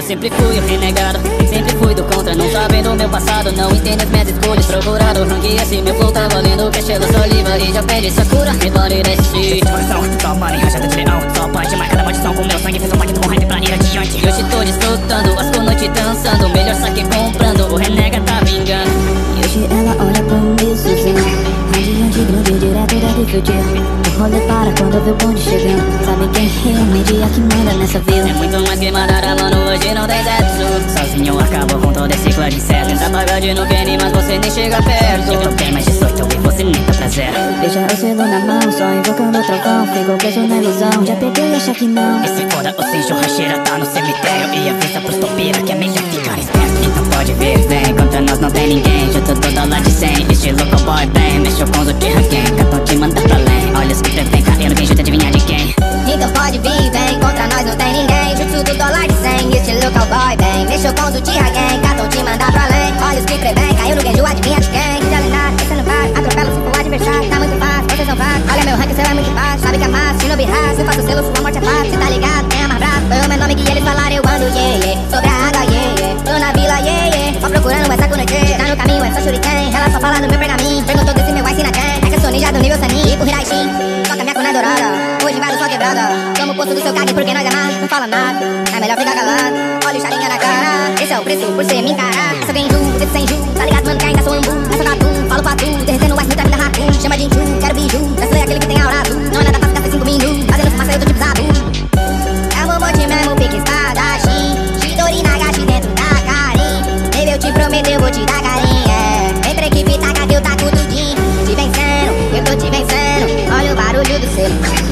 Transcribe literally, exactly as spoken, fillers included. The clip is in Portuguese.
sempre fui o renegado, sempre fui do contra, não sabendo o meu passado, não entendo as minhas escolhas. Procurado, ranquei assim, meu flow tá valendo que é cheiro saliva e já pede Sakura, rebane desse coração, só money, rajada de leão, só punch, marcada maldição com meu sangue, fez um pacto com rap pra ir adiante. Hoje tô desfrutando, as com noite dançando, melhor saque comprando, o renega tá vingando. E hoje ela olha pra mim sozinha, radiante, grande, direto da dificuldade. O rolê para quando vê o bonde chegando, sabe quem realmente é que manda nessa vila. É muito mais que mandara, mano, hoje não tem sexo. Sozinho acabou com todo esse ciclo de inseto. Tenta pagar de no Kenny, mas você nem chega perto. Eu tenho mais dezoito e você nem tá pra zero. Beija o selo na mão, só invocando o trovão. Ficou preso na ilusão, já peguei e acha que não. E se foda, ou seja, o racheira tá no cemitério. E avisa pros topeira que é melhor ficar esperto. Então pode vir, vem, contra nós não tem ninguém. Já tô toda lá de cem, estilo cowboy bem. Mexeu com os outros ranquém, capão te manda pra além. Olha os que prevém caindo, quem junta adivinhar de quem. Então pode vir, vem, contra nós não tem ninguém. Jutsu do dólar de cem, estilo cowboy bem. Mexeu com os do Tira Gang, capão te manda pra além. Olha os que prevém, caiu no genjo, adivinha de quem. De lendário, você não vai, atropela se for o adversário. Tá muito fácil, vocês são fracos. Olha meu ranking, cê é muito fácil. Sabe que é massa, Shinobi Haas, eu faço selo, sua morte é fácil. Cê tá ligado, quem é mais bravo? Foi o meu nome que eles falaram, eu ando, yeah, yeah. Sobre a água, yeah, yeah. Tô na vila, yeah, yeah. Só procurando essa kunete. Tá no caminho, essa shuriken. Ela só fala no meu pergaminho. Perguntou desse meu ensina quem. É que eu sou ninja do nível Sanin. Tipo Hiraishi, só que a minha cuna é dourada. Hoje vai só quebrada. Toma o posto do seu cague porque nós é mais. Não fala nada, é melhor ficar calado. Olha o charinha na cara. Esse é o preço por ser me encarar. Essa vem ju, esse sem ju. Tá ligado, mano, que ainda sou ambu. Essa da tu, falo pra tu. Derretendo o ice no trap da ratu. Chama de inchu, quero biju. Essa é aquele que tem aura azul. Não é nada fácil ficar cinco minutos. Fazendo fumaça eu tô tipo Zabu. É o Momote mesmo, pique espadachim. Shitori Nagashi dentro da Karin. Baby, eu te prometo, eu vou te dar carinho, é. Vem pra equipe, taca que eu taco tudinho. Te vencendo, eu tô te vencendo. Olha o barulho do selo.